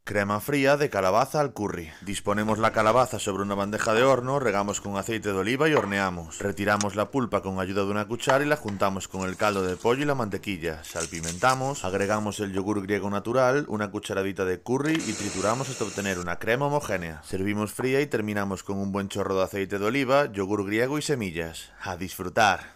Crema fría de calabaza al curry. Disponemos la calabaza sobre una bandeja de horno, regamos con aceite de oliva y horneamos. Retiramos la pulpa con ayuda de una cuchara y la juntamos con el caldo de pollo y la mantequilla. Salpimentamos, agregamos el yogur griego natural, una cucharadita de curry y trituramos hasta obtener una crema homogénea. Servimos fría y terminamos con un buen chorro de aceite de oliva, yogur griego y semillas. ¡A disfrutar!